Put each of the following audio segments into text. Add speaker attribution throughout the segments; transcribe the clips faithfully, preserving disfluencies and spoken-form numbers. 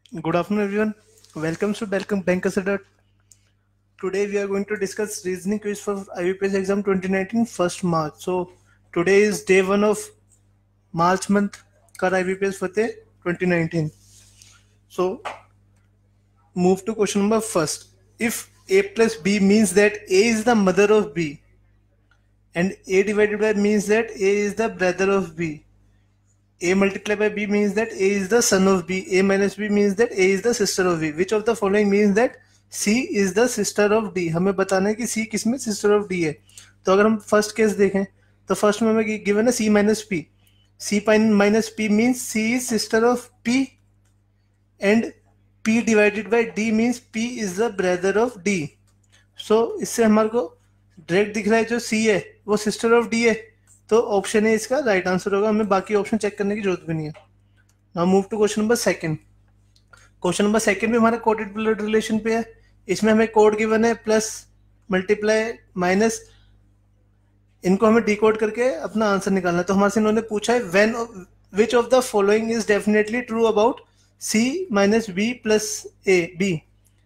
Speaker 1: Good afternoon, everyone. Welcome to Welcome Bank Asset. Today we are going to discuss reasoning quiz for I B P S exam twenty nineteen first March. So today is day one of March month का I B P S Fateh twenty nineteen. So move to question number first. If A plus B means that A is the mother of B and A divided by means that A is the brother of B. A multiplied by B means that A is the son of B. A minus B means that A is the sister of B. Which of the following means that C is the sister of D? हमें बताना है कि C किसमें sister of D है. तो अगर हम first case देखें तो फर्स्ट में हमें गिवन है C minus P. C minus P means C is sister of P and P divided by D means P is the brother of D. So इससे हमारे को डायरेक्ट दिख रहा है जो C है वो सिस्टर ऑफ D है. तो ऑप्शन है इसका राइट आंसर होगा. हमें बाकी ऑप्शन चेक करने की जरूरत भी नहीं है. Now move to question number second. Question number second में हमारा कोडेड ब्लड रिलेशन पे है. इसमें हमें कोड गिवन है प्लस मल्टीप्लाई माइनस. इनको हमें डिकोड करके अपना आंसर निकालना है. तो हमारे से इन्होंने पूछा है when which of the following is definitely true about C minus B plus A B.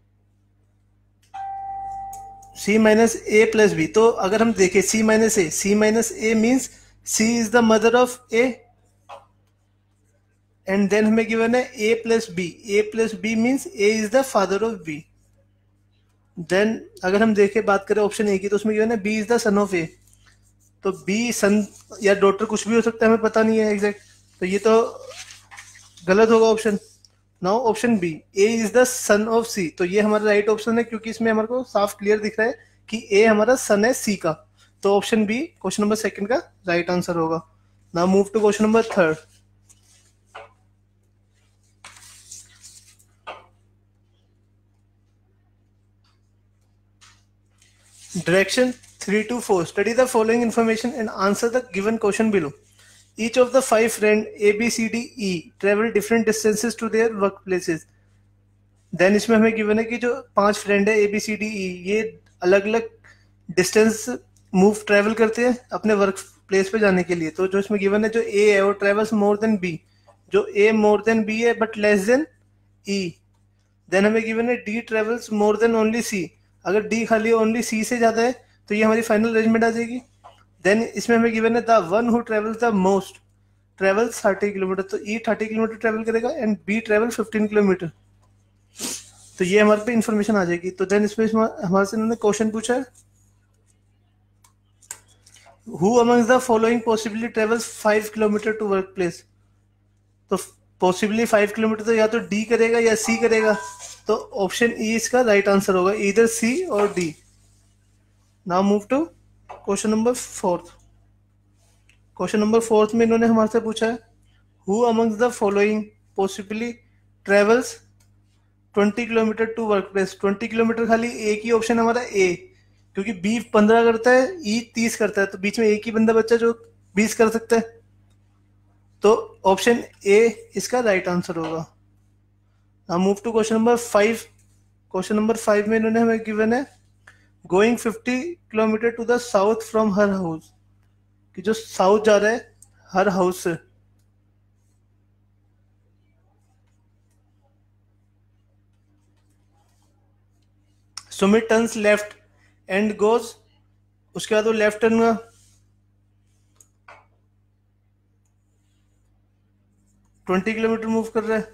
Speaker 1: C minus A plus B. तो अगर हम देखें C minus A, C minus A means C is the mother of A and then हमें given है A plus B. A plus B means A is the father of B. Then अगर हम देखें बात करें ऑप्शन ए की तो उसमें गिवन है B is the son of A. तो B सन या डॉटर कुछ भी हो सकता है, हमें पता नहीं है एग्जैक्ट. तो ये तो गलत होगा option. Now option B A is the son of C. तो ये हमारा राइट ऑप्शन है क्योंकि इसमें हमारे को साफ क्लियर दिख रहा है कि A हमारा सन है C का. तो option B question number second का राइट आंसर होगा. Now move to question number third. Direction three to four. Study the following information and answer the given question below. Each of the five friends A, B, C, D, E travel different distances to their workplaces. Then इसमें हमें given है कि जो पांच friend है A, B, C, D, E ये अलग अलग डिस्टेंस मूव ट्रेवल करते हैं अपने वर्क प्लेस पे जाने के लिए. तो जो इसमें गिवन है जो A है वो ट्रेवल्स मोर देन B. जो A मोर देन B है but less than E. Then हमें गिवन है D travels more than only C. अगर D खाली ओनली C से ज्यादा है तो ये हमारी फाइनल अरेंजमेंट आ जाएगी. देन इसमें हमें गिवन है the one who travels the most travels thirty kilometre. तो E थर्टी किलोमीटर ट्रेवल करेगा and B travel fifteen kilometre. तो ये हमारे पे इंफॉर्मेशन आ जाएगी. तो देन इसमें हमारे से इन्होंने क्वेश्चन पूछा है who amongst the following possibly travels five kilometre to work place. तो पॉसिबली फाइव किलोमीटर तो या तो डी करेगा या सी करेगा. तो ऑप्शन ई इसका राइट आंसर होगा, इधर सी और D. Now move to question number fourth. Question number fourth में इन्होंने हमारे से पूछा है who amongst the following possibly travels twenty kilometre to work place. Twenty kilometre खाली एक ही ऑप्शन हमारा ए, क्योंकि बी पंद्रह करता है ई तीस करता है. तो बीच में एक ही बंदा बच्चा जो बीस कर सकता है. तो ऑप्शन ए इसका राइट आंसर होगा. Now move to question number five. Question number five में इन्होंने हमें गिवन है going fifty kilometre to the south from her house. कि जो साउथ जा रहा है हर हाउस से. Sumit turns left and goes. उसके बाद वो लेफ्ट टर्न हुआ, ट्वेंटी किलोमीटर मूव कर रहा है.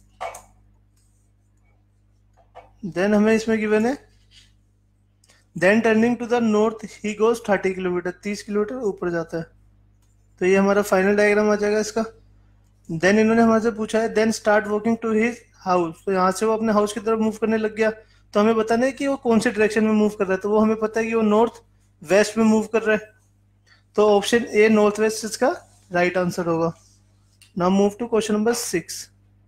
Speaker 1: देन हमें इसमें गिवन है then turning to the north he goes thirty kilometre. तीस किलोमीटर ऊपर जाता है. तो ये हमारा फाइनल डायग्राम आ जाएगा इसका. देन इन्होंने हमारे से पूछा है then start walking to his house. तो यहाँ से वो अपने हाउस की तरफ मूव करने लग गया. तो हमें बताना है कि वो कौन से डायरेक्शन में मूव कर रहा है. तो वो हमें पता है कि वो नॉर्थ वेस्ट में मूव कर रहा है. तो ऑप्शन ए नॉर्थ वेस्ट इसका राइट आंसर होगा. Now move to question number six.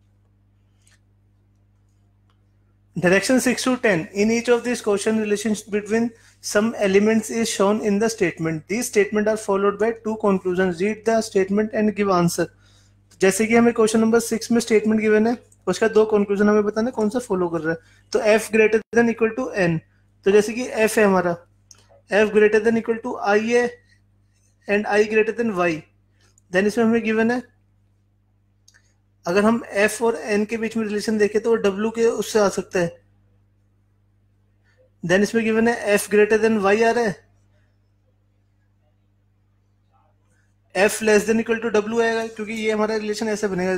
Speaker 1: Direction six to ten. In each of these question, relations between some elements is shown in the statement. These statements are followed by two conclusions. Read the statement and give answer. जैसे कि हमें question number six में statement given है उसका दो conclusion हमें बताना है कौन सा फॉलो कर रहा है. तो f greater than equal to n. तो जैसे कि f है हमारा f greater than equal to i है and i greater than y. देन इसमें हमें गिवन है अगर हम एफ और एन के बीच में रिलेशन देखें तो डब्ल्यू के उससे आ सकता है। देन इसमें गिवन है एफ ग्रेटर देन वाई आ रहा है, F less than equal to W आएगा, क्योंकि ये हमारा रिलेशन ऐसे बनेगा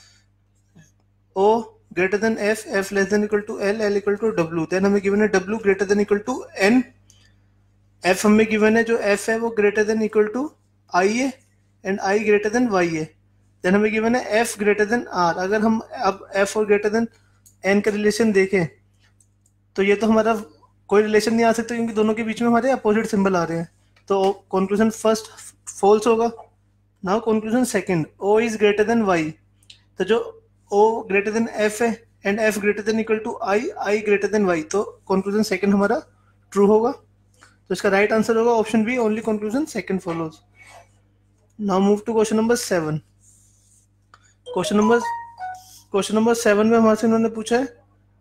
Speaker 1: O greater than F, F less than equal to L, L equal to W. Then हमें गिवन है W greater than equal to N, F हमें गिवन है जो एफ है वो greater than equal to I है and I greater than Y है। Then हमें गिवन है एफ ग्रेटर देन आर। अगर हम अब एफ और ग्रेटर देन एन का रिलेशन देखें तो ये तो हमारा कोई रिलेशन नहीं आ सकता, क्योंकि दोनों के बीच में हमारे अपोजिट सिंबल आ रहे हैं। तो कंक्लूजन फर्स्ट फॉल्स होगा। Now conclusion second, O is greater than Y. तो जो ओ ग्रेटर देन एफ है and F greater than equal to I, I greater than Y, तो कंक्लूजन सेकंड हमारा ट्रू होगा। तो इसका राइट आंसर होगा option B, only conclusion second follows. Now move to question number seven. Question number question number seven में हमारे से इन्होंने पूछा है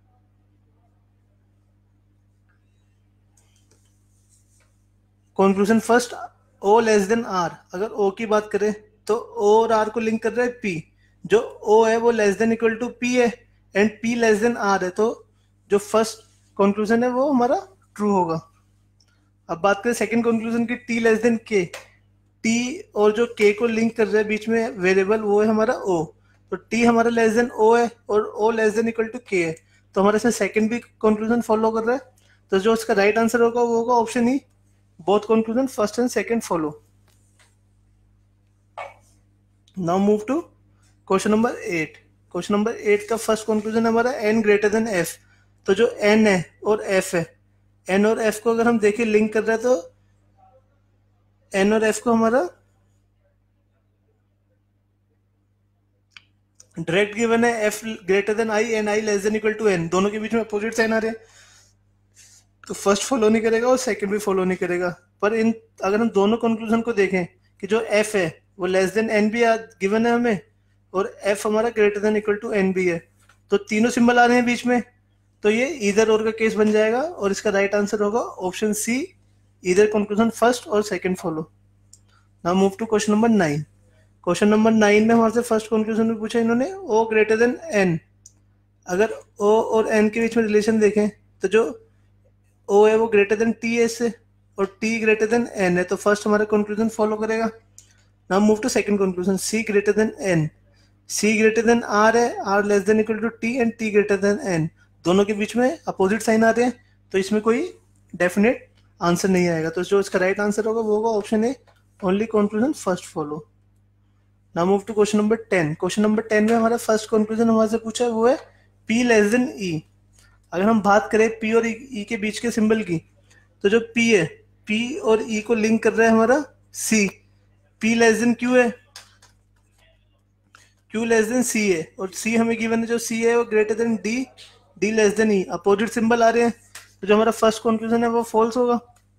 Speaker 1: कंक्लूजन फर्स्ट, ओ लेस देन आर। अगर ओ की बात करें तो ओ और आर को लिंक कर रहा है पी, जो ओ है वो less than equal to P है and P less than R है, तो जो फर्स्ट कंक्लूजन है वो हमारा ट्रू होगा। अब बात करें सेकंड कंक्लूजन की, T less than K. T और जो के को लिंक कर रहा है बीच में वेरिएबल, वो है हमारा ओ। तो टी हमारा लेस देन ओ है और O less than equal to K है, तो हमारे इसमें सेकंड भी कंक्लूजन फॉलो कर रहा है। तो जो इसका राइट आंसर होगा वो होगा option E, both conclusion first and second follow. Now move to question number eight. Question number eight का फर्स्ट कंक्लूजन हमारा n ग्रेटर देन f। तो जो n है और f है, n और f को अगर हम देखें लिंक कर रहा है तो n और f को हमारा डायरेक्ट गिवन है f greater than i and i less than equal to n, दोनों के बीच में अपोजिट साइन आ रहे हैं, तो फर्स्ट फॉलो नहीं करेगा और सेकंड भी फॉलो नहीं करेगा। पर इन अगर हम दोनों कंक्लूजन को देखें कि जो f है वो लेस देन n भी गिवन है हमें और f हमारा greater than equal to n भी है, तो तीनों सिंबल आ रहे हैं बीच में, तो ये इधर और का केस बन जाएगा और इसका राइट आंसर होगा ऑप्शन सी, इधर कंक्लूजन फर्स्ट और second follow. Now move to question number nine. Question number nine में हमारे से फर्स्ट कंक्लूजन में पूछा इन्होंने o ग्रेटर देन n। अगर o और n के बीच में रिलेशन देखें तो जो o है वो ग्रेटर देन t है इससे और t ग्रेटर देन n है, तो फर्स्ट हमारा कंक्लूजन फॉलो करेगा। Now move to second conclusion, c greater than n। c greater than r है, r less than equal to t and t greater than n, दोनों के बीच में opposite sign आ रहे हैं, तो इसमें कोई डेफिनेट आंसर नहीं आएगा। तो जो इसका राइट आंसर होगा वो होगा option A, only conclusion first follow. Now move to question number ten. Question number ten में हमारा फर्स्ट कंक्लूजन हमारे से पूछा है वो है p लेस देन e। अगर हम बात करें p और e के बीच के सिंबल की, तो जो p है, p और e को लिंक कर रहा है हमारा c, p less than q है, q लेस देन c है और c हमें गिवन है जो c है वो greater than d, d less than e, opposite symbol आ रहे हैं, तो जो हमारा फर्स्ट कंक्लूजन है वो फॉल्स होगा।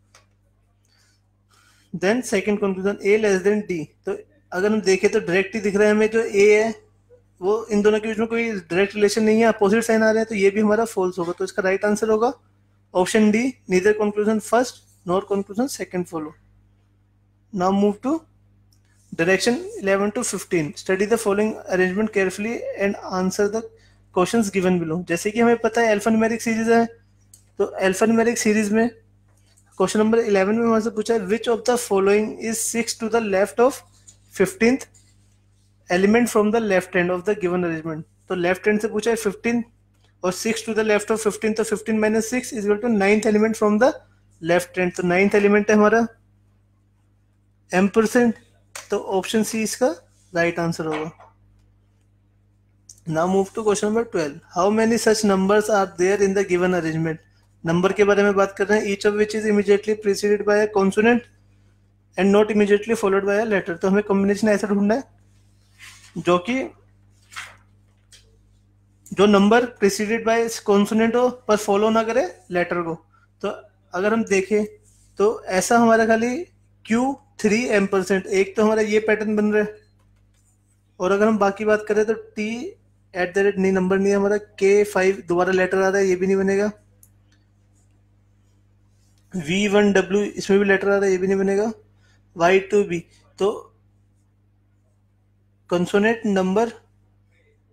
Speaker 1: Then second conclusion a less than d। तो अगर हम देखें तो डायरेक्ट ही दिख रहा है हमें, जो a है वो इन दोनों के बीच में कोई डायरेक्ट रिलेशन नहीं है, अपोजिट साइन आ रहे हैं, तो ये भी हमारा फॉल्स होगा। तो इसका राइट आंसर होगा option D, neither conclusion first nor conclusion second follow. Now move to direction eleven to fifteen. Study the following arrangement carefully and answer the questions given below. जैसे कि हमें पता है अल्फान्यूमेरिक सीरीज है, तो alphanumeric series में question number eleven में हमारे से पूछा है which of the following is six to the left of fifteenth element from the left hand of the given arrangement. तो लेफ्ट हैंड से पूछा है फिफ्टीन और six to the left of fifteen, तो fifteen minus six is equal to ninth element from the left hand. तो ninth element है हमारा M percent, तो ऑप्शन सी इसका राइट आंसर होगा। Now move to question number twelve. How many such numbers are there in the given arrangement. Number के बारे में बात कर रहे हैं, each of which is immediately preceded by a consonant and not immediately followed by a letter. तो हमें combination ऐसा ढूंढना है जो कि जो नंबर प्रीसीडेड बाय कॉन्सोनेंट हो पर फॉलो ना करे लेटर को। तो अगर हम देखें तो ऐसा हमारा खाली Q थ्री एम परसेंट, एक तो हमारा ये पैटर्न बन रहा है, और अगर हम बाकी बात करें तो T एट द रेट नहीं, नंबर नहीं है हमारा, K फाइव दोबारा लेटर आ रहा है, ये भी नहीं बनेगा, V वन W इसमें भी लेटर आ रहा है, ये भी नहीं बनेगा, Y टू B। तो कंसोनेंट नंबर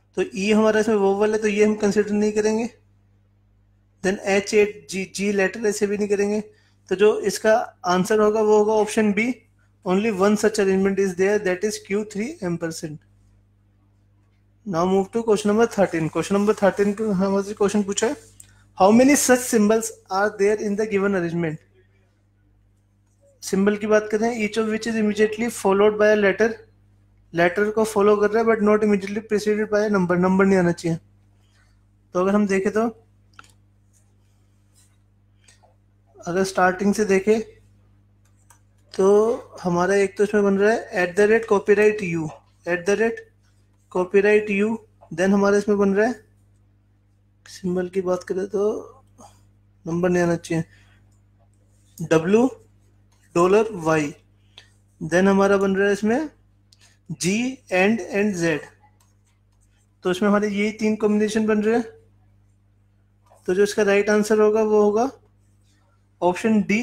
Speaker 1: तो ई हमारा इसमें वोवल है तो ये हम कंसिडर नहीं करेंगे। Then H eight G G letter ऐसे भी नहीं करेंगे। तो जो इसका आंसर होगा वो होगा option B, only one such arrangement is there, that is Q three M percent. Now move to question number thirteen. Question number thirteen को हमारे क्वेश्चन पूछा है, how many such symbols are there in the given arrangement. Symbol की बात करें, each of which is immediately followed by a letter, letter को follow कर रहा है but not immediately preceded by number, number नहीं आना चाहिए। तो अगर हम देखें तो अगर स्टार्टिंग से देखें तो हमारा एक तो इसमें बन रहा है at the rate copyright U, at the rate copyright U. Then हमारा इसमें बन रहा है, सिंबल की बात करें तो नंबर नहीं आना चाहिए, डब्ल्यू डॉलर वाई। देन हमारा बन रहा है इसमें जी एंड एंड जेड। तो इसमें हमारे यही तीन कॉम्बिनेशन बन रहे हैं। तो जो इसका राइट आंसर होगा वो होगा option D,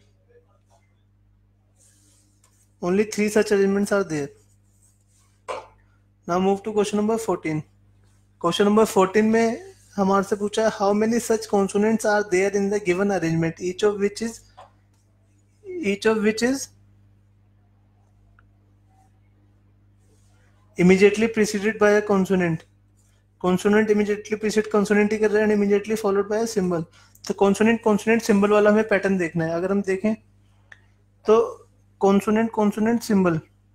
Speaker 1: only three such arrangements are there. Now move to question number fourteen. Question number fourteen में हमारे से पूछा है, how many such consonants are there in the given arrangement, each of which is each of which is immediately preceded by a consonant, consonant immediately precede consonant ही कर रहे हैं, immediately followed by a symbol। तो consonant consonant symbol वाला हमें pattern देखना है। अगर हम देखें तो consonant consonant symbol,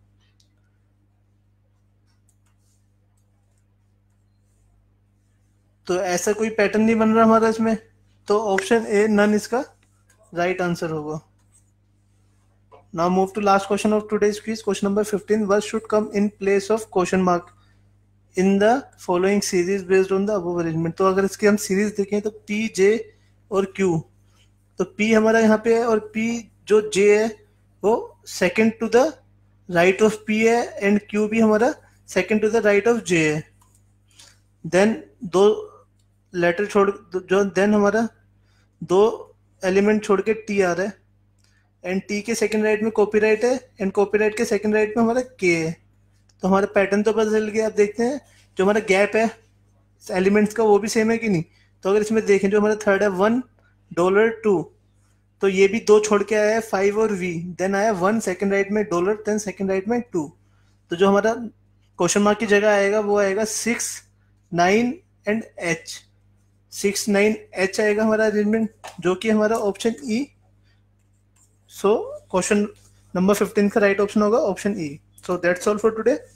Speaker 1: तो ऐसा कोई पैटर्न नहीं बन रहा हमारा इसमें, तो ऑप्शन ए नन इसका राइट आंसर होगा। Now move to last question of today's quiz, question number fifteen. Word should come in place of question mark in the following series based on the above arrangement. तो अगर इसकी हम series देखें तो P जे और Q, तो P हमारा यहाँ पे है और पी जो जे है वो second to the right of P है, एंड क्यू भी हमारा second to the right of J है। देन दो लेटर छोड़ जो देन हमारा दो एलिमेंट छोड़ के टी आ रहा है, एंड टी के सेकंड राइट में कॉपीराइट है, एंड कॉपीराइट के सेकंड राइट में हमारा के है। तो हमारा पैटर्न तो पता चल गया। आप देखते हैं जो हमारा गैप है एलिमेंट्स का वो भी सेम है कि नहीं। तो अगर इसमें देखें जो हमारा थर्ड है वन डॉलर टू, तो ये भी दो छोड़ के आया है फाइव और वी, देन आया वन सेकंड राइट में डॉलर, देन सेकंड राइट में टू। तो जो हमारा क्वेश्चन मार्क की जगह आएगा वो आएगा six nine and H, six nine H आएगा हमारा अरेंजमेंट, जो कि हमारा option E. So question number fifteen का राइट ऑप्शन होगा option E. So that's all for today.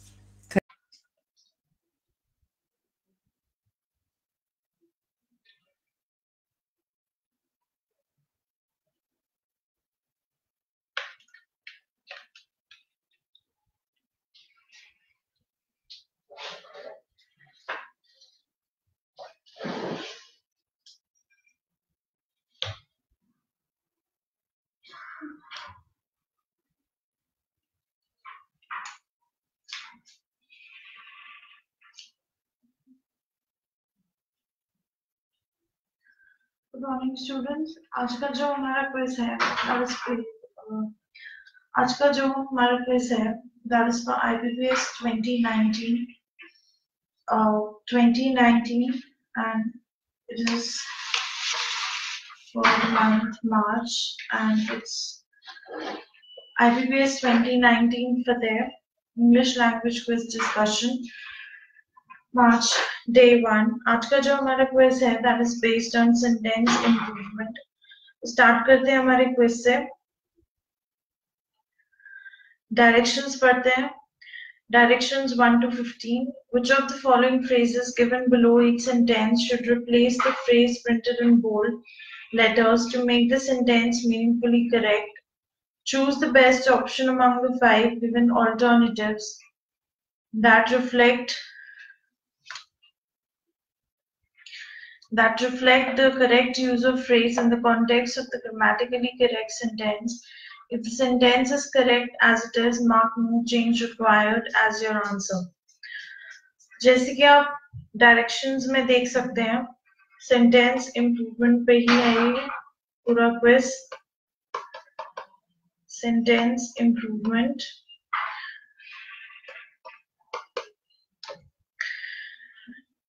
Speaker 2: Good morning students. आज का जो हमारा क्विज है आज का जो हमारा क्विज है that is for IBPS twenty nineteen uh, twenty nineteen and it is for the month March and it's I B P S twenty nineteen for their English language quiz discussion March day one। आज का जो हमारा quiz है that is based on sentence improvement। Start करते हैं हमारे quiz से। Directions पढ़ते हैं। Directions one to fifteen. Which of the following phrases given below each sentence should replace the phrase printed in bold letters to make the sentence meaningfully correct? Choose the best option among the five given alternatives that reflect that reflect the correct use of phrase in the context of the grammatically correct sentence. If the sentence is correct as it is, mark no change required as your answer. जैसे कि आप directions में देख सकते हैं, sentence improvement पे ही है ये पूरा क्विज। Sentence improvement.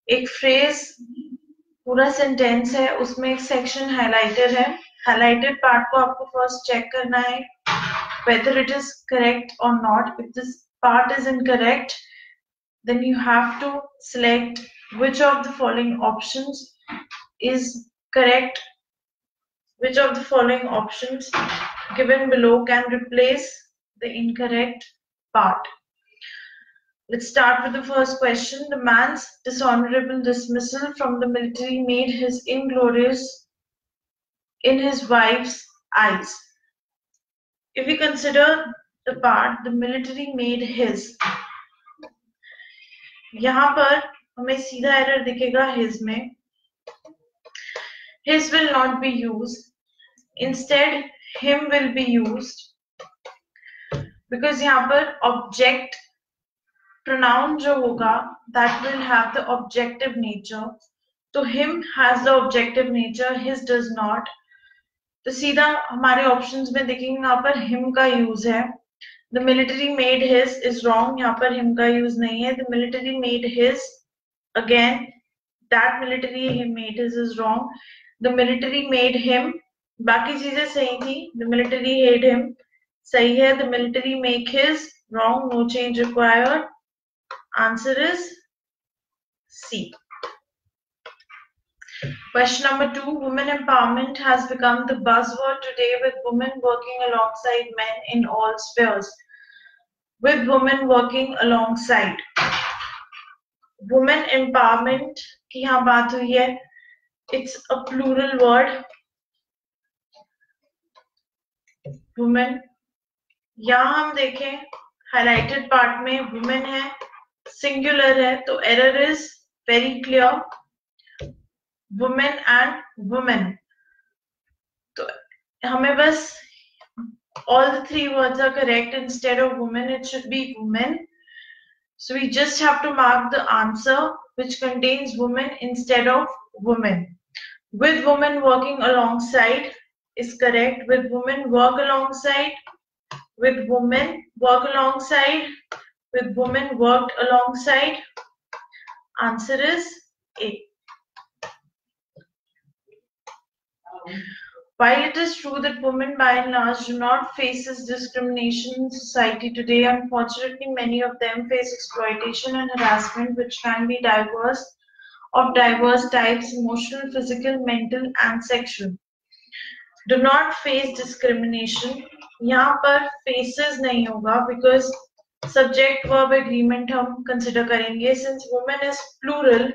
Speaker 2: एक फ्रेज पूरा सेंटेंस है, उसमें एक सेक्शन हाइलाइटेड है. हाइलाइटेड पार्ट को आपको फर्स्ट चेक करना है whether it is correct or not. If this part is incorrect, then you have to select which of the following options is correct. Which of the following options given below can replace the incorrect part? Let's start with the first question. The man's dishonorable dismissal from the military made his inglorious in his wife's eyes. If we consider the part, the military made his, यहाँ पर हमें सीधा error दिखेगा his में. His will not be used. Instead, him will be used. Because यहाँ पर object pronoun जो होगा, that will have the objective nature. तो him has the objective nature, his does not. तो सीधा हमारे ऑप्शंस में देखेंगे यहाँ पर him का यूज है. The military made his is wrong. यहाँ पर him का यूज नहीं है. The military made his, again that military he made his is wrong. The military made him, बाकी चीजें सही थी. The military made him सही है. The military make his wrong. No change required. Answer is C. Question number two. Women empowerment has become the buzzword today, with women working alongside men in all spheres. With women working alongside. Women empowerment की यहाँ बात हुई है. It's a plural word. Women. यहाँ हम देखें highlighted part में women है, singular है, तो error is very clear. Women and women. तो हमें बस all the three words are correct. Instead of women, it should be women. So we just have to mark the answer which contains women instead of women. With women working alongside is correct. With women work alongside. With women work alongside. With women worked alongside. Answer is A. While it is true that women by and large do not face this discrimination in society today, unfortunately many of them face exploitation and harassment which can be diverse of diverse types: emotional, physical, mental and sexual. Do not face discrimination. यहाँ पर faces नहीं होगा because subject verb agreement हम consider करेंगे. Since women is plural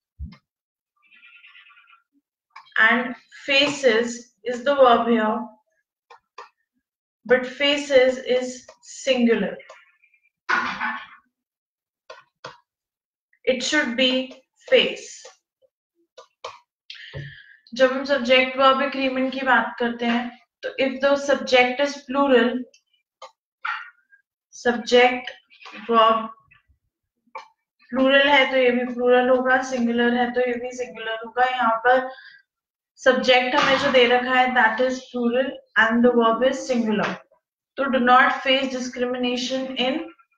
Speaker 2: and faces is the verb here, but faces is singular. It should be face. जब हम subject verb agreement की बात करते हैं, तो if the subject is plural, subject verb plural है तो ये भी plural होगा, singular है तो ये भी singular होगा. यहाँ पर subject हमें जो दे रखा है that is plural and the verb is singular. तो do not face discrimination in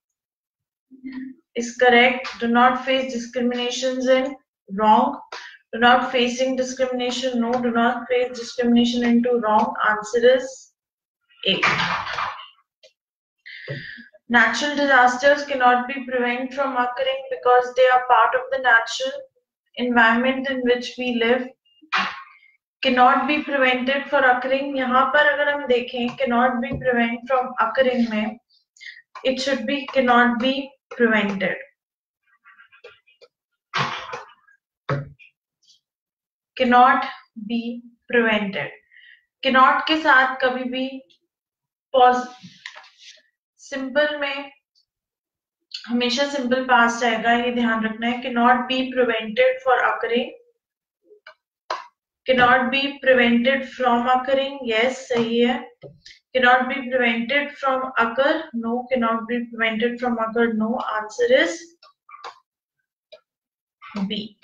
Speaker 2: is correct. Do not face discriminations in wrong. Do not facing discrimination no. Do not face discrimination into wrong. Answer is A. Natural disasters cannot be prevented from occurring because they are part of the natural environment in which we live. Cannot be prevented for occurring. यहाँ पर अगर हम देखें cannot be prevented from occurring में, it should be cannot be prevented. Cannot be prevented. Cannot के साथ कभी भी pause simple में हमेशा simple past आएगा, ये ध्यान रखना है. Cannot be prevented for occurring. Cannot be prevented from occurring. Yes, सही है. Cannot be prevented from occur. No. Cannot be prevented from occur. No. Answer is B.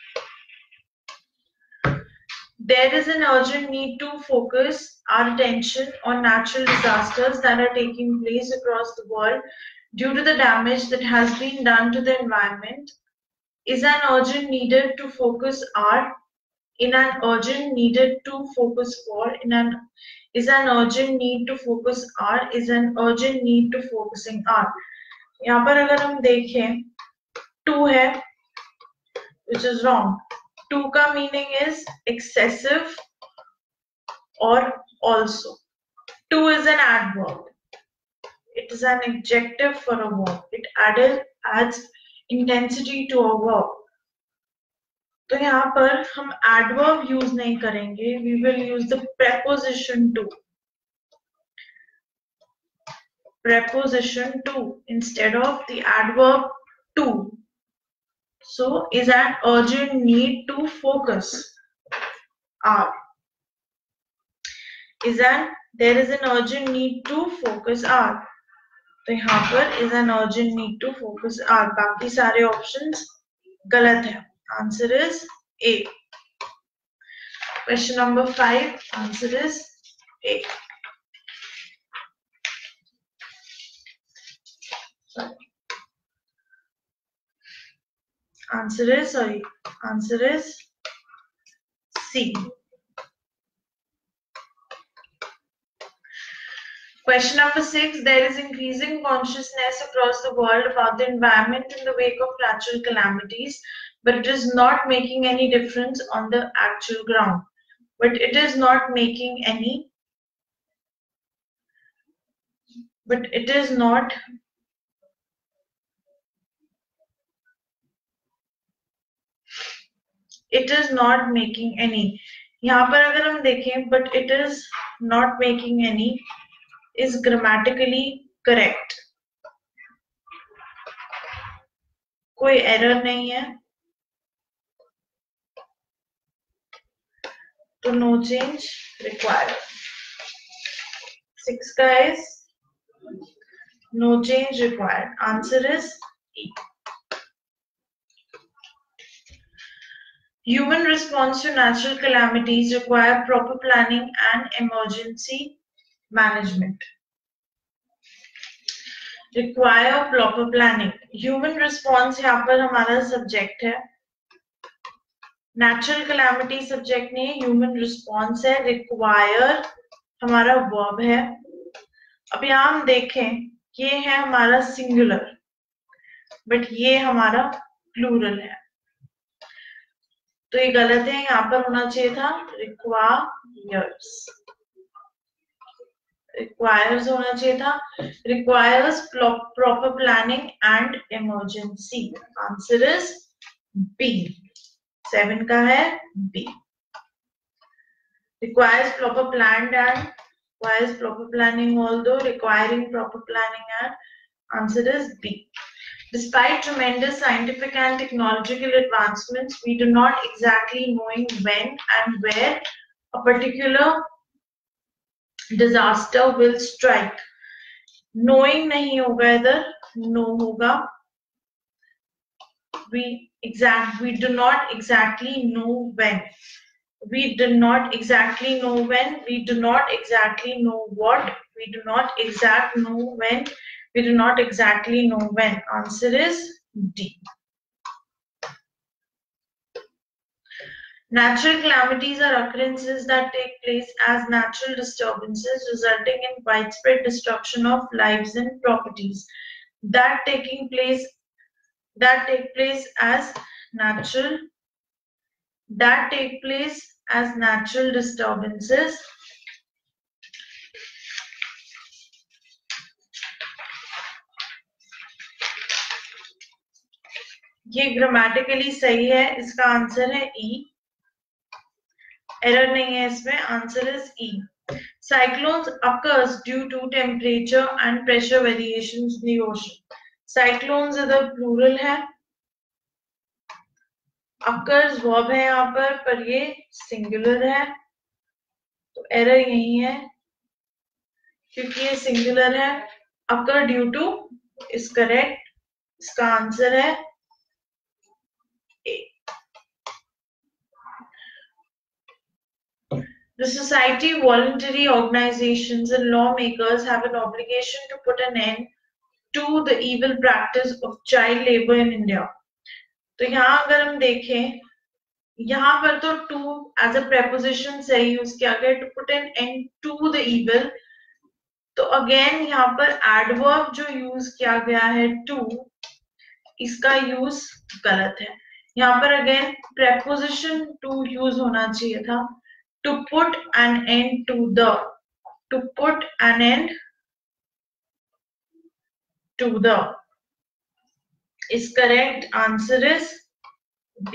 Speaker 2: There is an urgent need to focus our attention on natural disasters that are taking place across the world due to the damage that has been done to the environment. Is an urgent needed to focus are. In an urgent needed to focus for. In an is an urgent need to focus are. Is an urgent need to focusing are. यहाँ पर अगर हम देखें to है, which is wrong. To का meaning is excessive or also. To is an adverb. It is an adjective for a verb. It added adds intensity to a verb. तो यहाँ पर हम adverb use नहीं करेंगे. We will use the preposition to. Preposition to instead of the adverb to. So is an urgent need to focus. Are. Is an there is an urgent need to focus are. तो यहाँ पर is an urgent need to focus are. बाकी सारे options गलत है. Answer is A. Question number five. Answer is A. Sorry. Answer is sorry. Answer is C. Question number six. There is increasing consciousness across the world about the environment in the wake of natural calamities, but it is not making any difference on the actual ground. But it is not making any. But it is not. It is not making any. यहाँ पर अगर हम देखें, but it is not making any is grammatically correct. कोई error नहीं है. तो no change required. Six guys. No change required. Answer is E. Human response to natural calamities require proper planning and emergency management. Require proper planning. Human response यहाँ पर हमारा subject है. Natural calamity subject नहीं है. Human response है. Require हमारा verb है. अब यहाँ हम देखें ये है हमारा singular, but ये हमारा plural है. तो ये गलत है. यहाँ पर होना चाहिए था requires. Requires होना चाहिए था. Requires proper planning and emergency. Answer is B. Seven का है B. Requires proper planned and requires proper planning, although requiring proper planning and answer is B. Despite tremendous scientific and technological advancements, we do not exactly knowing when and where a particular disaster will strike. Knowing नहीं होगा इधर, no होगा. We exact we do not exactly know when. We do not exactly know when. We do not exactly know what. We do not exact know when. We do not exactly know when. Answer is D. Natural calamities are occurrences that take place as natural disturbances resulting in widespread destruction of lives and properties. That taking place that take place as natural that take place as natural disturbances ये grammatically सही है. इसका answer है E. Error नहीं है इसमें. Answer is E. Cyclones occurs due to temperature and pressure variations in the ocean. Cyclones इधर plural है. Occurs verb है यहाँ पर, पर ये singular है. तो एरर यही है क्योंकि ये singular है. Occur due to is correct. इसका आंसर है A. The society, voluntary organizations, and lawmakers have an obligation to put an end to the evil practice of child labor in India. तो यहाँ अगर हम देखें, यहाँ पर तो टू एज अ प्रेपोजिशन से यूज किया गया to put an end to the evil. तो अगेन यहाँ पर एडवर्ब जो यूज किया गया है टू, इसका यूज गलत है। यहाँ पर अगेन प्रेपोजिशन टू यूज होना चाहिए था, to put an end to the, to put an end to the is correct. Answer is B.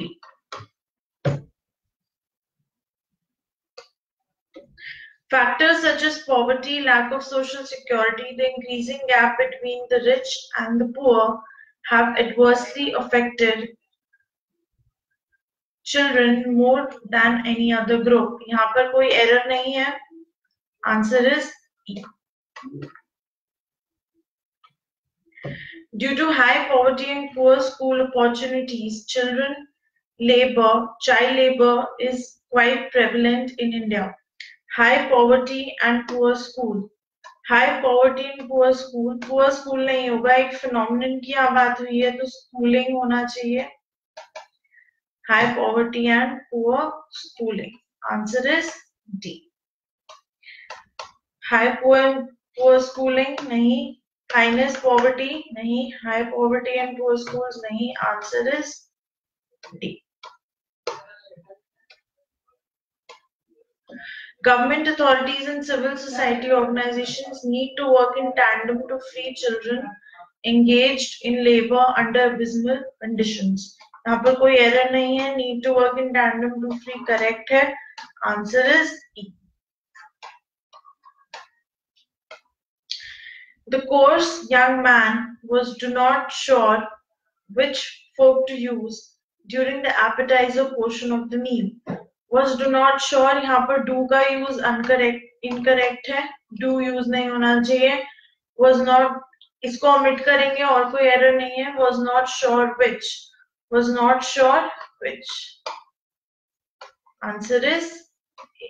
Speaker 2: Factors such as poverty, lack of social security, the increasing gap between the rich and the poor have adversely affected children more than any other group. यहाँ पर कोई error नहीं है. Answer is E. Due to high poverty and poor school opportunities, children labor, child labor is quite prevalent in India. High poverty and poor school. High poverty and poor school. Poor school नहीं होगा, एक phenomenon की यहाँ बात हुई है तो schooling होना चाहिए. High poverty and poor schooling. Answer is D. High poor and poor schooling नहीं. Highness poverty नहीं. High poverty and poor schools नहीं. Answer is D. Government authorities and civil society organizations need to work in tandem to free children engaged in labor under abysmal conditions. यहाँ पर कोई error नहीं है. Need to work in tandem to free correct है. Answer is E. The coarse young man was do not sure which fork to use during the appetizer portion of the meal. Was do not sure, यहाँ पर do का use incorrect incorrect है. Do use नहीं होना चाहिए. Was not, इसको omit करेंगे और कोई error नहीं है. Was not sure which. Was not sure which. Answer is A.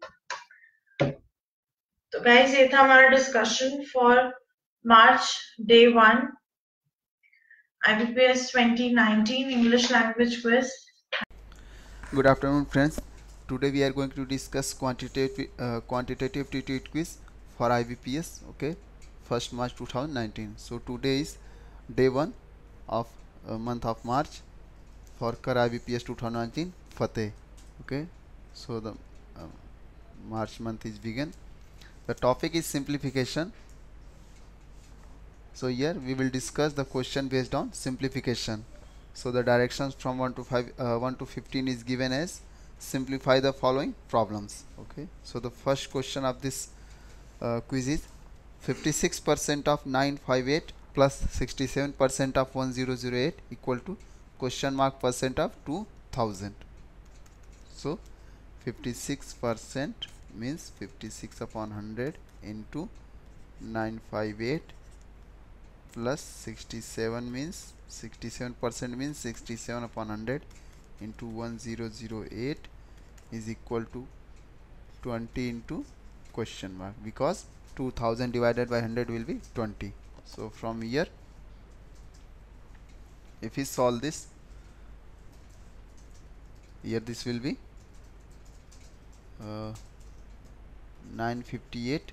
Speaker 2: तो guys ये था हमारा discussion for March day one I B P S twenty nineteen English language quiz.
Speaker 3: Good afternoon friends. Today we are going to discuss quantitative uh, quantitative aptitude quiz for I B P S, okay, first March two thousand nineteen. So today is day one of uh, month of March for Kar I B P S twenty nineteen Fateh, okay. So the uh, March month is begun. The topic is simplification. So here we will discuss the question based on simplification. So the directions from one to five, uh, one to fifteen is given as simplify the following problems. Okay. So the first question of this uh, quiz is fifty-six percent of nine fifty-eight plus sixty-seven percent of one thousand eight equal to question mark percent of two thousand. So fifty-six percent means fifty-six upon one hundred into nine fifty-eight plus sixty-seven means sixty-seven percent means sixty-seven upon one hundred into one thousand eight is equal to twenty into question mark, because two thousand divided by one hundred will be twenty. So from here if we solve this, here this will be uh, nine fifty-eight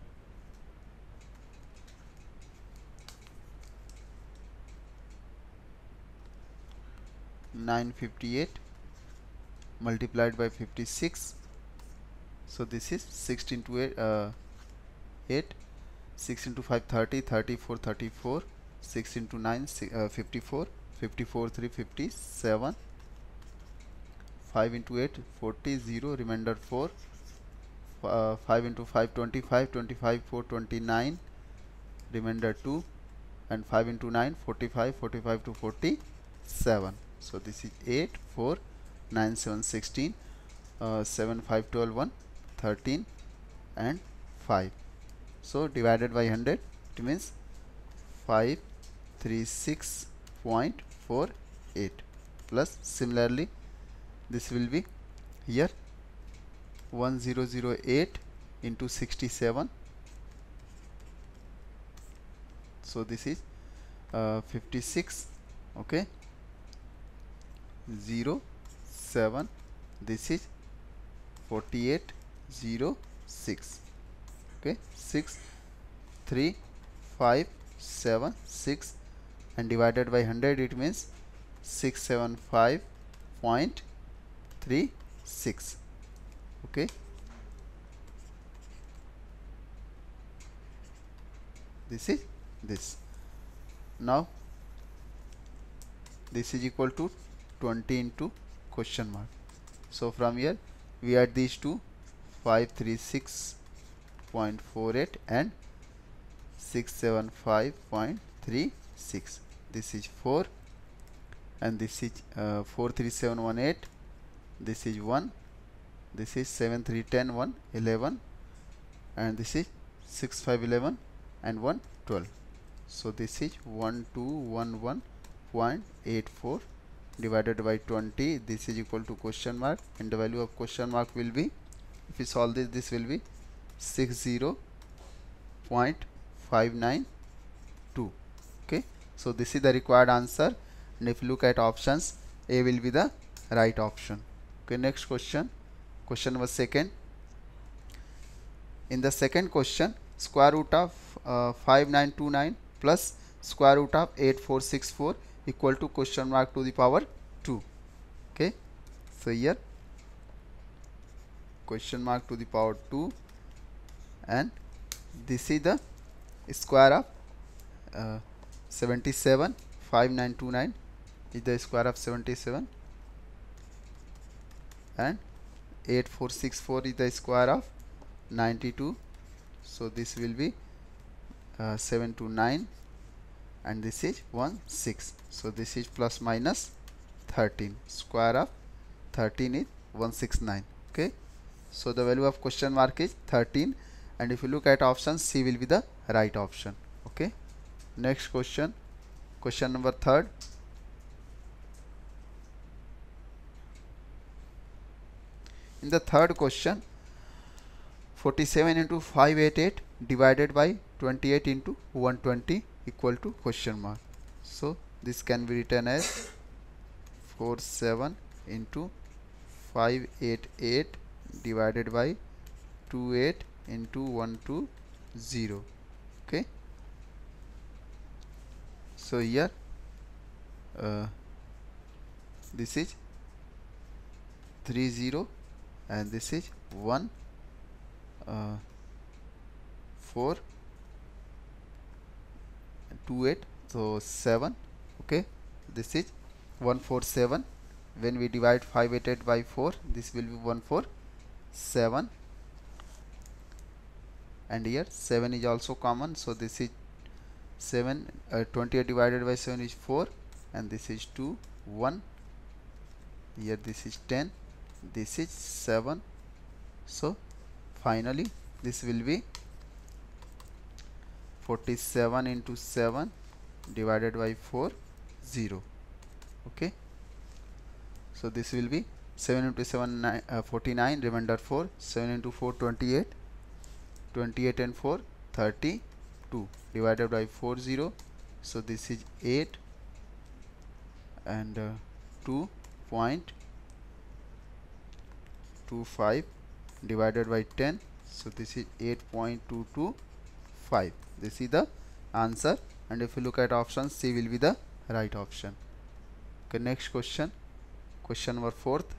Speaker 3: nine fifty-eight multiplied by fifty-six. So this is six into eight, uh, eight, six into five thirty, thirty-four, thirty-four, six into nine uh, fifty-four, fifty-four, three fifty-seven, five into eight forty, zero, remainder four, uh, five into five twenty-five, twenty-five, four twenty-nine, remainder two, and five into nine forty-five, forty-five to forty-seven. So this is eight, four, nine, seven, sixteen, uh, seven, five, twelve, one, thirteen and five. So divided by one hundred, it means five thirty-six point four eight, plus similarly this will be here one thousand eight into sixty-seven. So this is uh, fifty-six, okay, zero seven. This is forty-eight zero six. Okay, six three five seven six, and divided by one hundred, it means six seventy-five point three six. Okay, this is this. Now this is equal to twenty into question mark. So from here we add these two, five thirty-six point four eight and six seventy-five point three six. This is four, and this is uh, four three seven one eight. This is one. This is seven three ten one eleven, and this is six five eleven and one twelve. So this is one two one one point eight four divided by twenty. This is equal to question mark, and the value of question mark will be, if we solve this, this will be sixty point five nine two. Okay, so this is the required answer, and if you look at options, A will be the right option. Okay, next question, question number second. In the second question, square root of uh, five nine two nine plus square root of eight four six four equal to question mark to the power two. Okay, so here question mark to the power two, and this is the square of uh, seventy-seven. Five nine two nine is the square of seventy-seven, and eight four six four is the square of ninety-two. So this will be uh, seven two nine, and this is one six. So this is plus minus thirteen. Square of thirteen is one sixty-nine. Okay, so the value of question mark is thirteen, and if you look at option, C will be the right option. Okay, next question, question number third. In the third question, forty-seven into five eighty-eight divided by twenty-eight into one twenty equal to question mark. So this can be written as forty-seven into five eighty-eight divided by twenty-eight into one twenty. Okay, so here uh, this is thirty, and this is one uh, four two eight, so seven. Okay, this is one forty-seven. When we divide five eighty-eight by four, this will be one forty-seven, and here seven is also common, so this is seven. uh, twenty-eight divided by seven is four, and this is two one. Here this is ten, this is seven. So finally this will be forty-seven into seven divided by four, zero. Okay, so this will be seven into seven, nine, uh, forty-nine, remainder four. Seven into four, twenty-eight. twenty-eight and four, thirty-two, divided by four, zero. So this is eight, and uh, two point two five divided by ten. So this is eight point two two five. This is the answer, and if you look at options, C will be the right option. Okay, next question, question number fourth.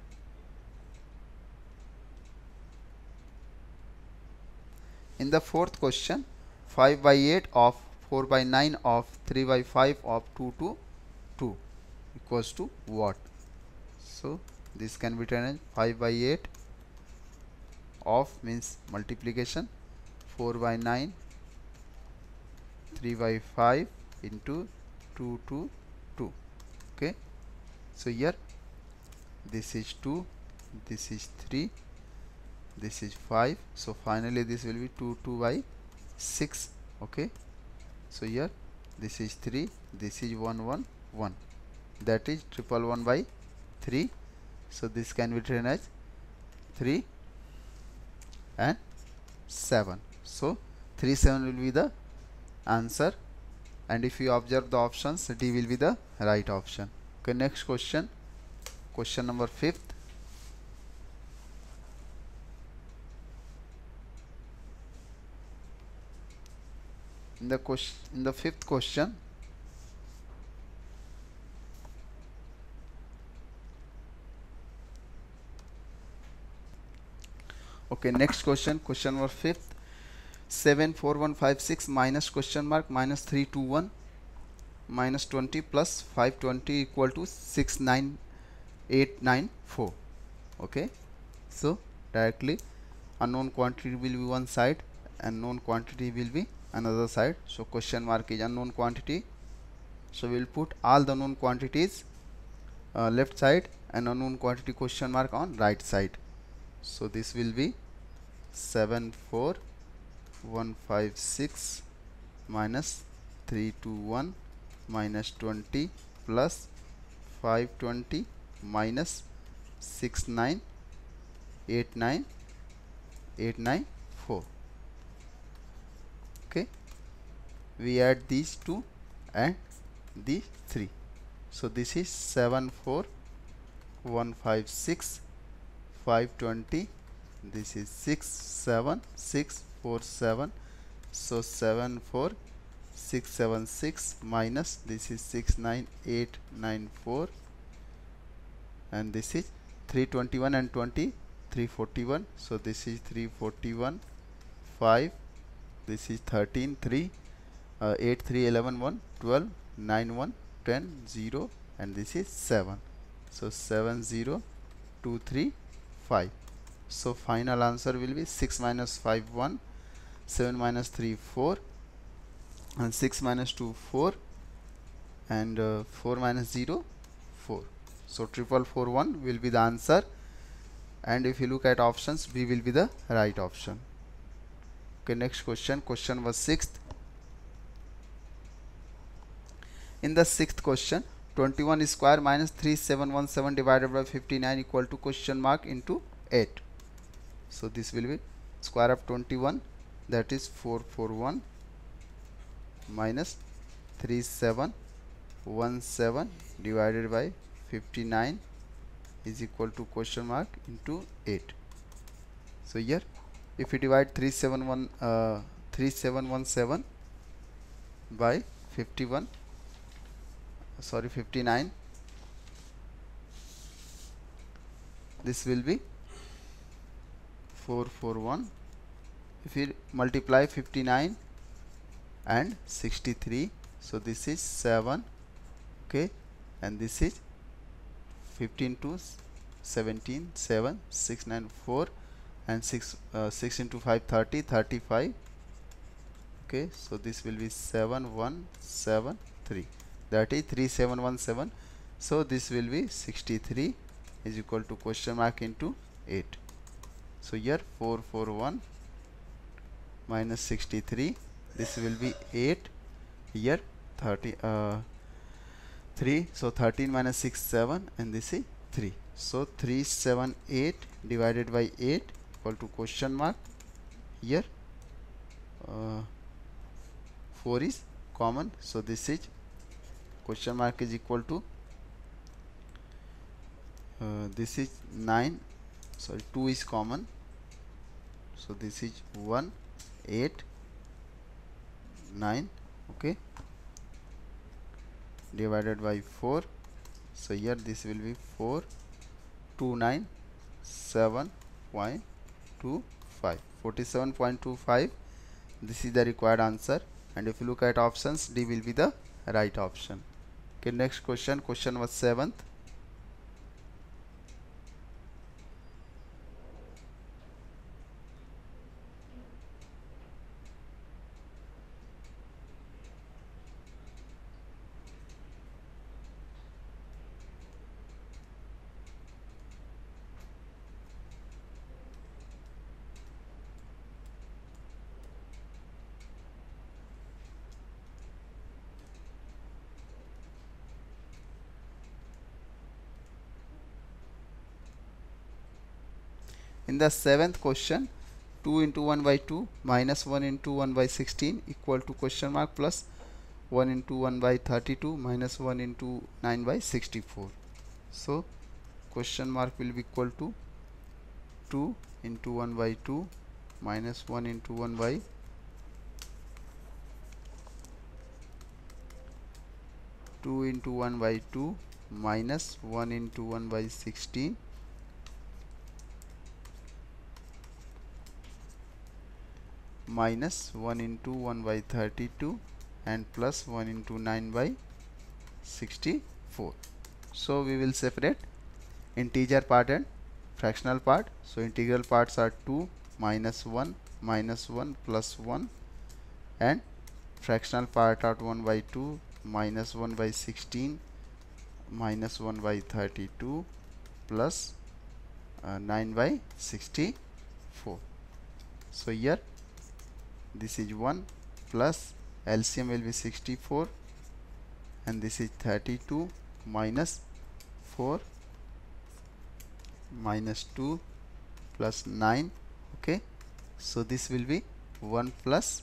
Speaker 3: In the fourth question, five by eight of four by nine of three by five of two to two equals to what? So this can be written as five by eight of means multiplication, four by nine, three by five into two to two. Okay, so here this is two, this is three, this is five. So finally this will be two two by six. Okay, so here this is three, this is one one one, that is triple one by three. So this can be written as three and seven. So three seven will be the answer, and if you observe the options, D will be the right option. Okay, next question, question number fifth. In the question, in the fifth question, okay, next question, question number fifth. seven four one five six minus question mark minus three two one minus twenty plus five twenty equal to six nine eight nine four. Okay, so directly unknown quantity will be one side and known quantity will be another side. So question mark is unknown quantity, so we will put all the known quantities uh, left side and unknown quantity question mark on right side. So this will be seven four one five six minus three two one minus twenty plus five twenty minus six nine eight nine eight nine four. Okay, we add these two and these three, so this is seven four one five six five twenty, this is six seven six four seven, so seven four six seven six minus this is six nine eight nine four, and this is three twenty-one and twenty, three forty-one, so this is three forty-one five, this is thirteen three, uh, eight three eleven one, twelve nine one ten zero, and this is seven, so seven zero two three five. So final answer will be six minus five one, seven minus three four, and six minus two four, and uh, four minus zero four. So triple four one will be the answer, and if you look at options, B will be the right option. Okay, next question, question was sixth. In the sixth question, twenty-one square minus three seven one seven divided by fifty-nine equal to question mark into eight. So this will be square of twenty-one, that is four forty-one minus three seven one seven divided by fifty-nine is equal to question mark into eight. So here if you divide three seven one uh, three seven one seven by fifty-one, sorry fifty-nine, this will be four forty-one. If you multiply fifty-nine and sixty-three, so this is seven, okay, and this is fifteen to seventeen, seven, six nine four, and six uh, six into five thirty, thirty-five. Okay, so this will be seven one seven three, that is three seven one seven. So this will be sixty-three is equal to question mark into eight. So here four forty-one minus sixty-three, this will be eight, here thirty uh, three, so thirteen minus six seven, and this is three. So three seventy-eight divided by eight equal to question mark, here uh, four is common, so this is question mark is equal to uh, this is nine, sorry two is common, so this is one eight nine, okay, divided by four, so here this will be four two nine seven point two five, forty-seven point two five. This is the required answer, and if you look at options, D will be the right option. Okay, next question, question was seventh. In the seventh question, two into one by two minus one into one by sixteen equal to question mark plus one into one by thirty-two minus one into nine by sixty-four. So question mark will be equal to two into one by two minus one into one by two into one by two minus one into one by sixteen minus one into one by thirty-two and plus one into nine by sixty-four. So we will separate integer part and fractional part. So integral parts are two minus one minus one plus one, and fractional part are one by two minus one by sixteen minus one by thirty-two plus uh, nine by sixty-four. So here this is one plus L C M will be sixty-four, and this is thirty-two minus four minus two plus nine. Okay, so this will be one plus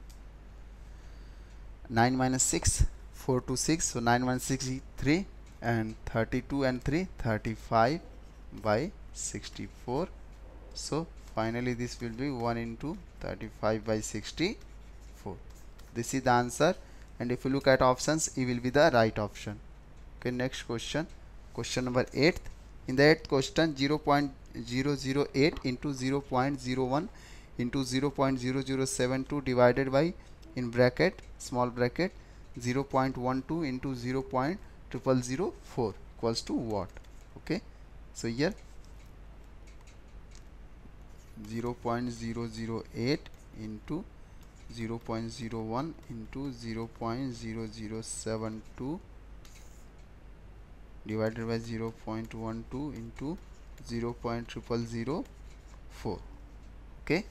Speaker 3: nine minus six, four to six, so nine minus six is three, and thirty-two and three, thirty-five by sixty-four. So finally this will be one into thirty-five by sixty-four. This is the answer, and if you look at options, it will be the right option. Okay, next question, question number eight. In the eighth question, zero point zero zero eight into zero point zero one into zero point zero zero seven two divided by, in bracket, small bracket, zero point one two into zero point zero zero zero four equals to what? Okay, so here zero point zero zero eight into zero point zero one into zero point zero zero seven two divided by zero point one two into zero point zero zero zero four. Okay,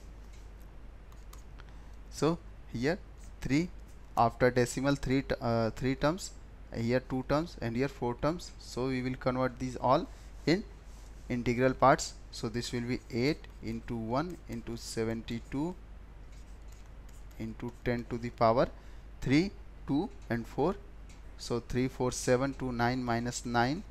Speaker 3: so here three after decimal, three uh, three terms, here two terms, and here four terms. So we will convert these all in integral parts. So this will be eight into one into seventy-two into ten to the power three, two and four. So three, four, seven to nine minus nine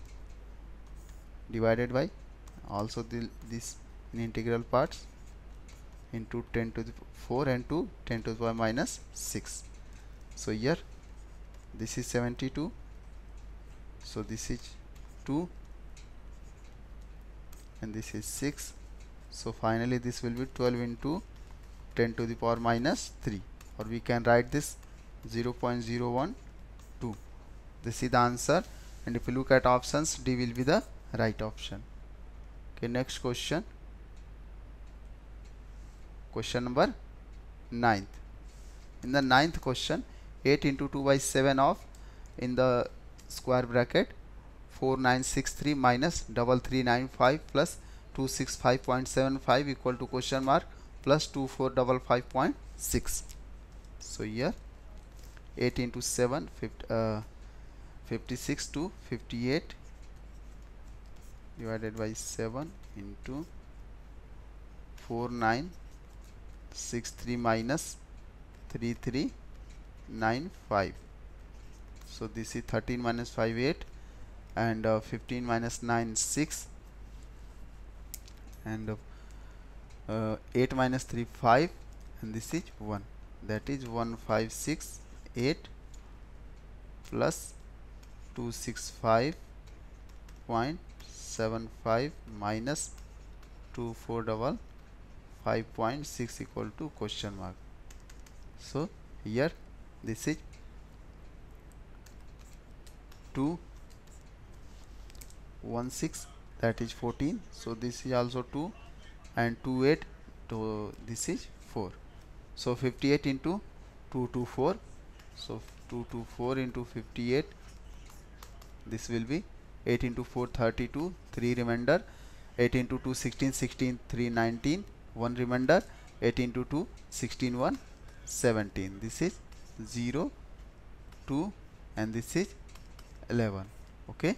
Speaker 3: divided by, also the, this in integral parts, into ten to the four and to ten to the power minus six. So here this is seventy-two, so this is two, and this is six. So finally this will be twelve into ten to the power minus three, or we can write this zero point zero one two. This is the answer, and if you look at options, D will be the right option. Okay, next question, question number ninth. In the ninth question, eight into two by seven of, in the square bracket, four nine six three minus double three nine five plus two six five point seven five equal to question mark plus two four five five point six. So here eight into seven, fifty, uh, fifty-six to fifty-eight divided by seven into four nine six three minus three three nine five. So this is thirteen minus five, eight, and uh, fifteen minus nine, six, and uh, uh, eight minus three, five, and this is one. That is one five six eight plus two six five point seven five minus two four five five point six equal to question mark. So here this is two one six, that is fourteen. So this is also two, and two eight, so this is four. So fifty-eight into two two four, so two two four into fifty-eight, this will be eight into four, thirty-two, three remainder, eight into two, sixteen, sixteen, three, nineteen, one remainder, eight into two, sixteen, one, seventeen. This is zero, two, and this is eleven. Okay,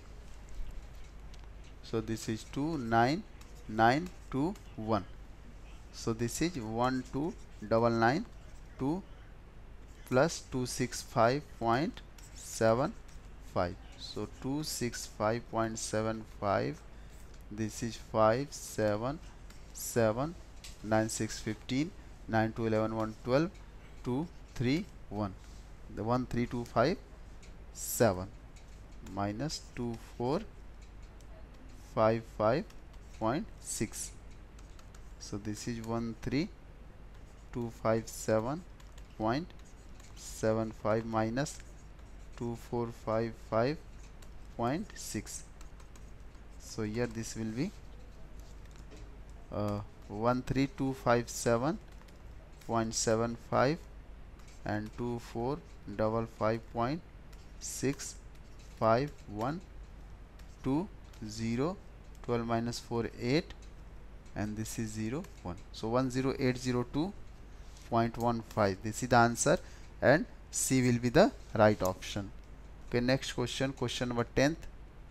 Speaker 3: so this is two, nine, nine, two, one. So this is one two nine nine two plus two six five point seven five. So two sixty-five point seven five, this is five, seven, seven, nine, six, fifteen, nine, two, eleven, one, twelve, two, three, one. The one, three, two, five, seven minus two, four, five, five point six. So this is one, three, two, five, seven point seven five minus two, four, five, five point six. So here this will be uh, one, three, two, five, seven point seven five and two, four, five, five point six five one two zero, twelve minus four, eight, and this is zero one. So one zero eight zero two point one five, this is the answer, and C will be the right option. Okay, next question, question number tenth.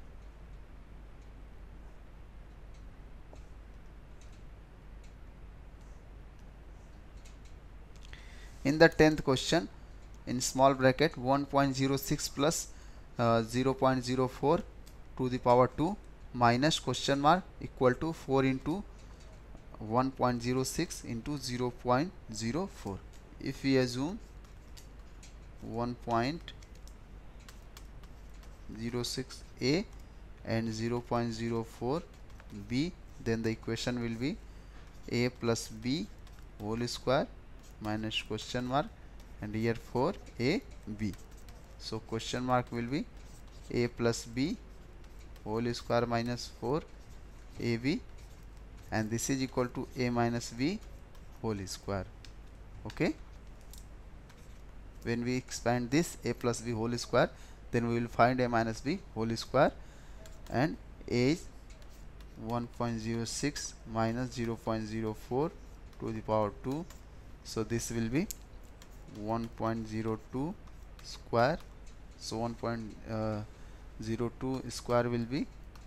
Speaker 3: In the tenth question, in small bracket, one point zero six plus uh, zero point zero four to the power two minus question mark equal to four into one point zero six into zero point zero four. If we assume one point zero six a and zero point zero four b, then the equation will be a plus b whole square minus question mark, and here four a b. So question mark will be a plus b whole square minus four a b, and this is equal to a minus b whole square. Okay, when we expand this a plus b whole square, then we will find a minus b whole square, and a is one point zero six minus zero point zero four to the power two. So this will be one point zero two square. So one point zero two square will be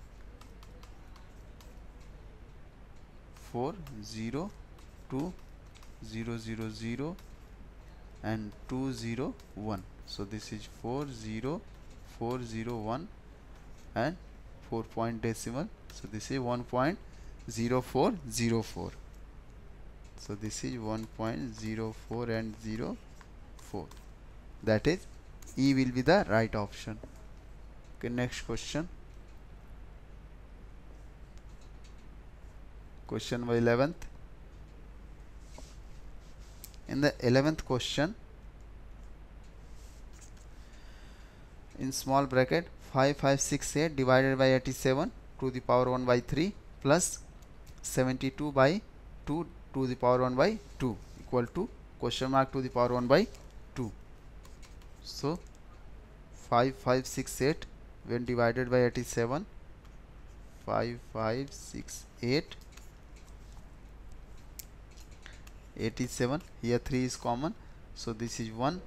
Speaker 3: four zero two zero zero zero and two zero one. So this is four zero four zero one and four point decimal. So this is one point zero four zero four. So this is one point zero four and zero four. That is E will be the right option. Okay, next question. Question number eleventh. In the eleventh question, in small bracket, five five six eight divided by eighty-seven to the power one by three plus seventy-two by two to the power one by two equal to question mark to the power one by two. So five five six eight when divided by eighty-seven, five five six eight, eighty-seven, here three is common, so this is one,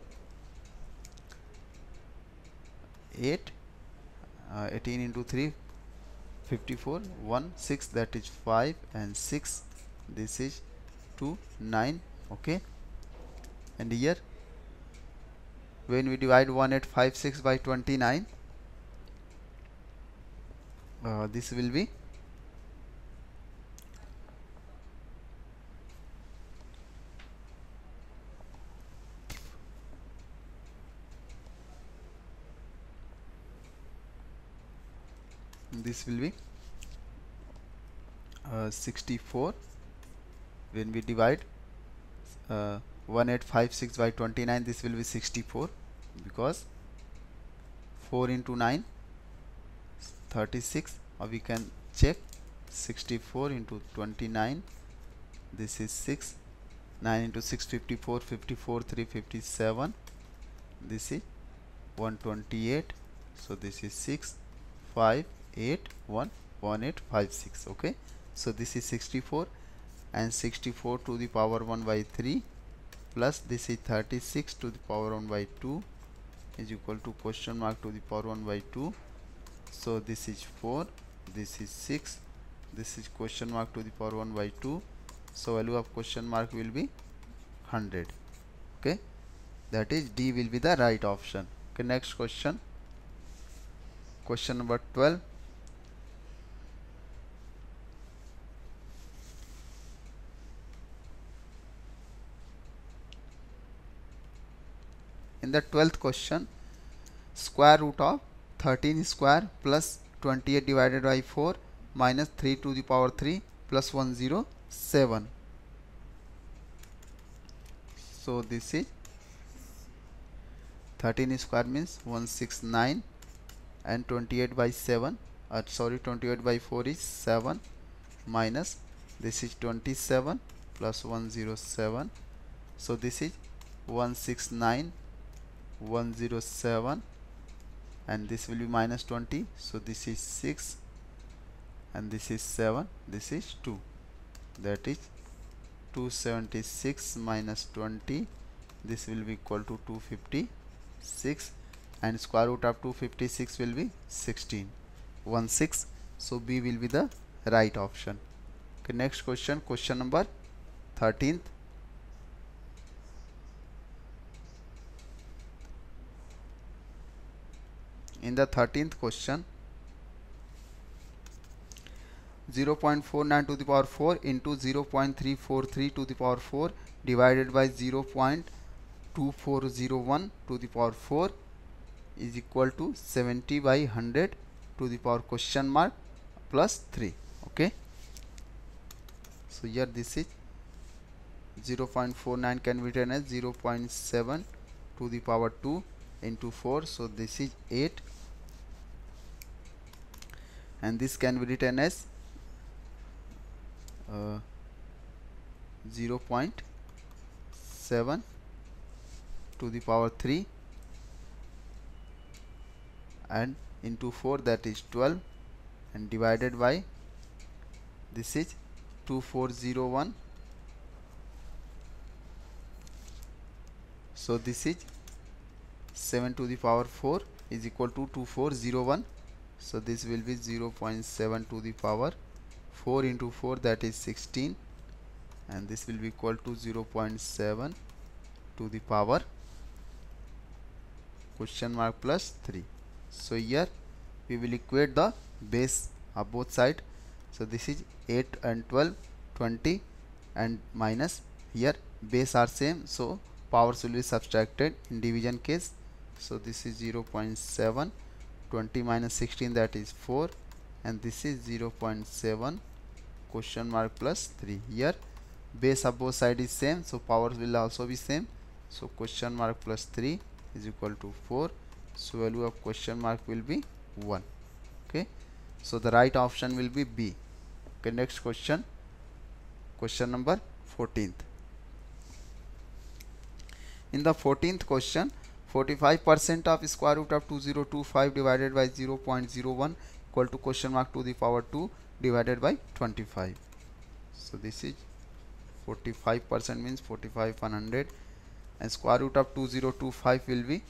Speaker 3: eight, uh, eighteen into three, fifty-four, one, six, that is five, and six, this is two, nine. Okay, and here when we divide one eight five six by twenty-nine, uh, this will be this will be uh, sixty-four. When we divide uh, one eight five six by twenty-nine, this will be sixty-four, because four into nine, thirty-six, or we can check sixty-four into twenty-nine, this is six, nine into six, fifty-four, fifty-four, three, fifty-seven, this is one twenty-eight, so this is six, five, eight, one, one eight five six. Okay, so this is sixty-four, and sixty-four to the power one by three plus this is thirty-six to the power one by two is equal to question mark to the power one by two. So this is four, this is six, this is question mark to the power one by two. So value of question mark will be one hundred. Okay, that is D will be the right option. Okay, next question. question number twelve. In the twelfth question, square root of thirteen square plus twenty-eight divided by four minus three to the power three plus one hundred seven. So this is thirteen square means one hundred sixty-nine, and twenty-eight by seven, uh, sorry twenty-eight by four is seven, minus this is twenty-seven plus one hundred seven. So this is one hundred sixty-nine, one hundred seven, and this will be minus twenty. So this is six, and this is seven, this is two. That is two hundred seventy-six minus twenty. This will be equal to two hundred fifty-six, and square root of two hundred fifty-six will be sixteen, one six. So B will be the right option. Okay, next question, question number thirteenth. In the thirteenth question, zero point four nine to the power four into zero point three four three to the power four divided by zero point two four zero one to the power four is equal to seventy by one hundred to the power question mark plus three. Okay, so here this is zero point four nine can be written as zero point seven to the power two into four, so this is eight, and this can be written as uh, zero point seven to the power three and into four, that is twelve, and divided by this is two four zero one. So this is seven to the power four is equal to two four zero one. So this will be zero point seven to the power four into four, that is sixteen, and this will be equal to zero point seven to the power question mark plus three. So here we will equate the base of both sides. So this is eight and twelve, twenty, and minus here base are same, so powers will be subtracted in division case. So this is zero point seven, twenty minus sixteen, that is four, and this is zero point seven question mark plus three. Here base of both sides is same, so powers will also be same. So question mark plus three is equal to four. So value of question mark will be one. Okay, so the right option will be B. Okay, next question, question number fourteenth. In the fourteenth question, forty-five percent of square root of two thousand twenty-five divided by zero point zero one equal to question mark to the power two divided by twenty-five. So this is forty-five percent means forty-five one hundred, and square root of two thousand twenty-five will be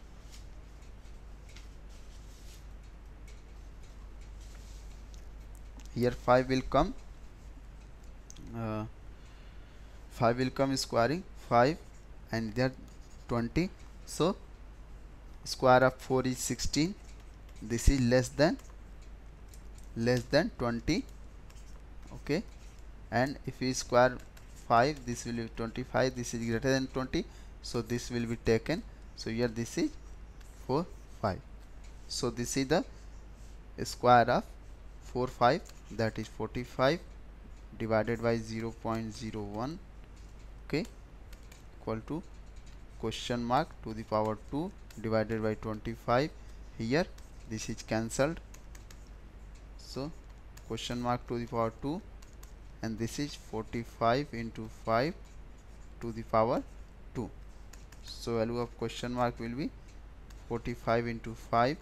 Speaker 3: here five will come, uh, five will come squaring five, and there twenty. So square of four is sixteen. This is less than less than twenty. Okay, and if we square five, this will be twenty-five. This is greater than twenty, so this will be taken. So here this is four five. So this is the square of four five, that is forty-five divided by zero point zero one. Okay, equal to question mark to the power two divided by twenty-five. Here this is cancelled, so question mark to the power two, and this is forty-five into five to the power two. So value of question mark will be forty-five into five,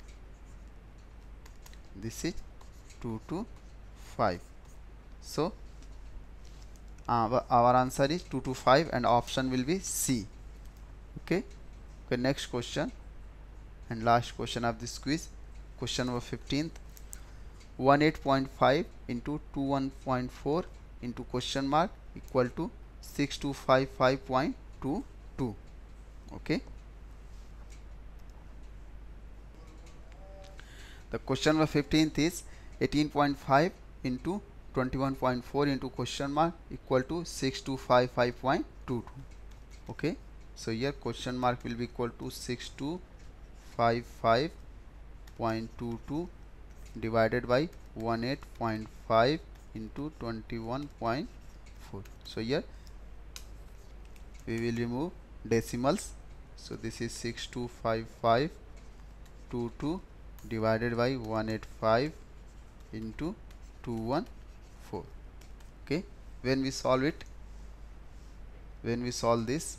Speaker 3: this is two to five. So uh, our answer is two to five, and option will be C. Okay, okay, next question and last question of this quiz, question number fifteenth. eighteen point five into twenty-one point four into question mark equal to six two five five point two two. Okay, The question number fifteenth is eighteen point five into twenty-one point four into question mark equal to six two five five point two two. Okay, so here question mark will be equal to six two five five point two two divided by eighteen point five into twenty-one point four. So here we will remove decimals. So this is six two five five point two two divided by one hundred eighty-five into two hundred fourteen. Okay, when we solve it, when we solve this,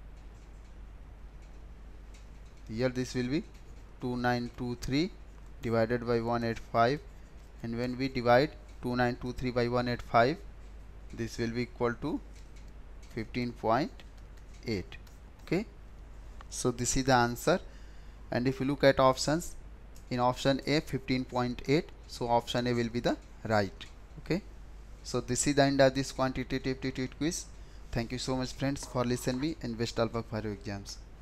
Speaker 3: here this will be two nine two three divided by one hundred eighty-five, and when we divide two nine two three by one hundred eighty-five, this will be equal to fifteen point eight. Okay, so this is the answer. And if you look at options, in option A fifteen point eight, so option A will be the right. Okay, so this is the end of this quantitative aptitude quiz. Thank you so much friends for listening me, and best of luck for your exams.